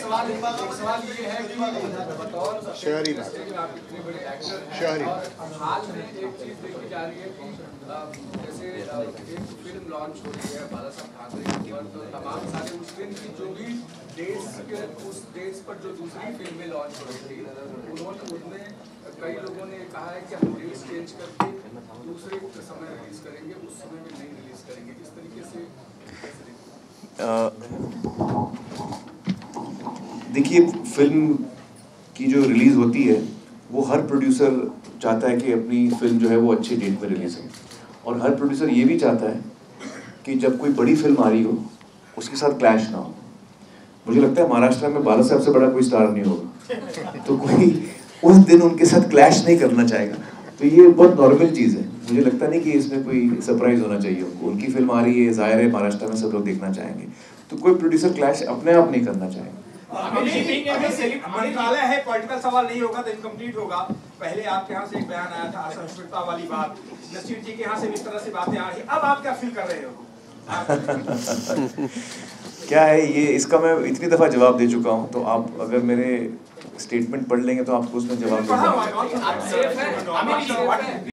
सवाल ये है कि बतौर शहरी आप इतने बड़े एक्टर हैं और हाल में एक चीज देखी जा रही है कि जैसे एक फिल्म लॉन्च हो रही है बालासाहेब ठाकरे के ऊपर, तो तमाम सारे उस दिन की जो भी उस डेट्स पर जो दूसरी फिल्में लॉन्च हो रही थी उनमें कई लोगों ने कहा है कि हम डेट्स चेंज करके दूसरे समय रिलीज करेंगे, उस समय में नहीं रिलीज करेंगे। किस तरीके से देखिए, फिल्म की जो रिलीज़ होती है वो हर प्रोड्यूसर चाहता है कि अपनी फिल्म जो है वो अच्छी डेट में रिलीज़ हो, और हर प्रोड्यूसर ये भी चाहता है कि जब कोई बड़ी फिल्म आ रही हो उसके साथ क्लैश ना हो। मुझे लगता है महाराष्ट्र में बाला साहब से बड़ा कोई स्टार नहीं होगा, तो कोई उस दिन उनके साथ क्लैश नहीं करना चाहेगा। तो ये बहुत नॉर्मल चीज़ है, मुझे लगता नहीं कि इसमें कोई सरप्राइज होना चाहिए उनको। उनकी फिल्म आ रही है, जाहिर है महाराष्ट्र में सब लोग देखना चाहेंगे, तो कोई प्रोड्यूसर क्लैश अपने आप नहीं करना चाहेगा। मंत्रालय है, पॉलिटिकल सवाल नहीं होगा तो इनकम्प्लीट होगा। पहले आपके यहाँ से एक बयान आया था असहिष्णुता वाली बात, नसीर जी के यहाँ से इस तरह से बातें आ रही, अब आप क्या फील कर रहे हो? क्या है ये, इसका मैं इतनी दफ़ा जवाब दे चुका हूँ, तो आप अगर मेरे स्टेटमेंट पढ़ लेंगे तो आपको उसमें जवाब